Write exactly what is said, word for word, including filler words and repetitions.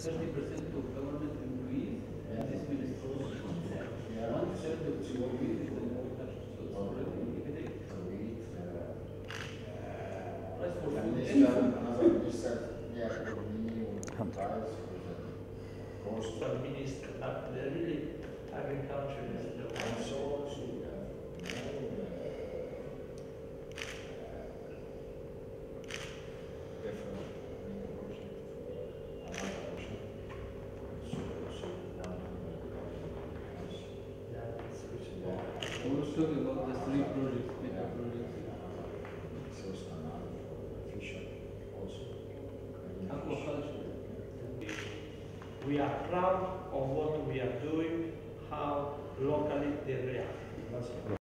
thirty percent of government employees and this ministry. One third of the employees is in agriculture, so it's already headache. Price for food. Another minister, yeah, for me, or price for the cost. Minister, but really agriculture is the one. And so also we have no different portion, another portion. So also one Yeah, it's which is yeah. We were talking about the three projects, mega projects. So it's another fisher also. Aquaculture. We are proud of what we are doing, how locally they react.